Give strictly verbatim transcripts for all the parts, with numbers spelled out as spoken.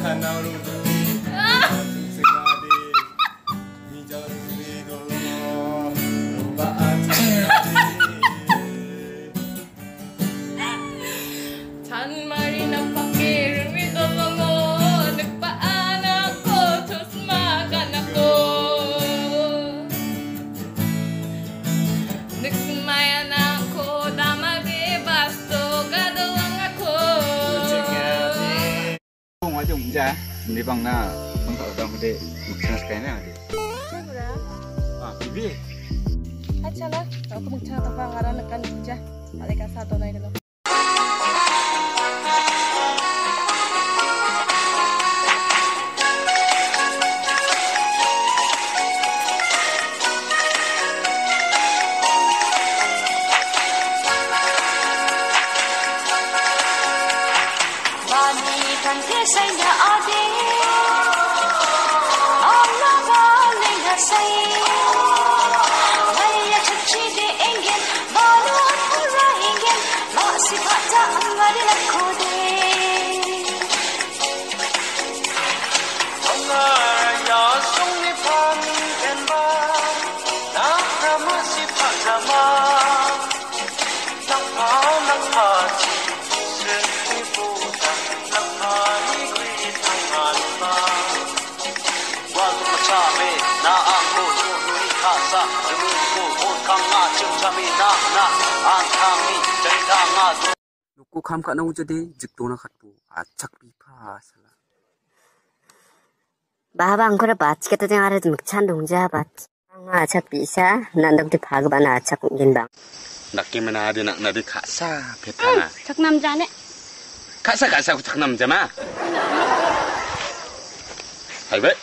Hindi bang na pangkautang ko di magsanas kayo na di. Sigura? Ah, bibi. Ay, chala. Ako magtsata pa ang araw nagkanudya. Alika sa ato na ito. Saya ada, Allah paling kasih. Saya cuci di enggan, baru pura enggan, masih baca anggar aku deh. Allah ya sungi pangen bah, nak masih baca mah, nak nak baca. Nuku kam kat nau jadi jikto na khatpu achak bipa sala. Baba angkora bach kita teng are mukchan dongja bach. Anga achak bisa nandok di bhagwan achak ginbang. Nakki mana ade nak nadi khasa petana. Chak namja ne. Khasa khasa ku chak namja ma. Hai be.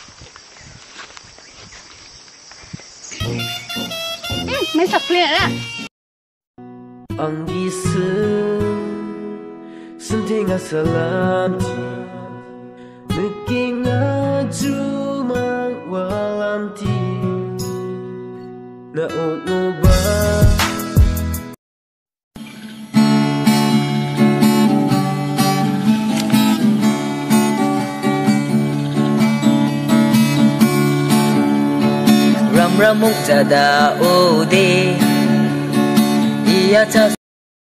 Hmm, mai sak clear lah. Ang gisun senting asalanti Meking ajumang walanti Na umuba Ram ram muk jada ode Iya cas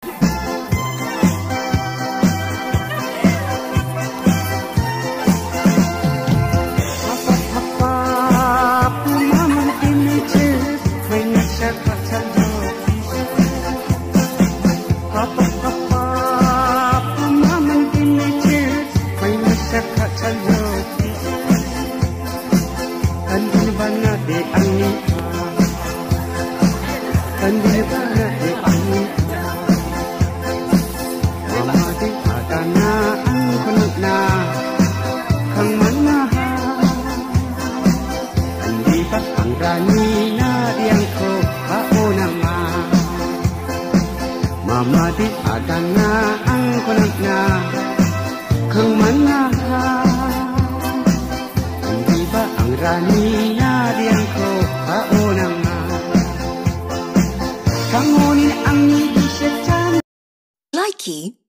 Mama di adana ang konak na kang manaha hindi ba ang rani na diyan ko paunang na kangunin ang ibig sa tiyan Likey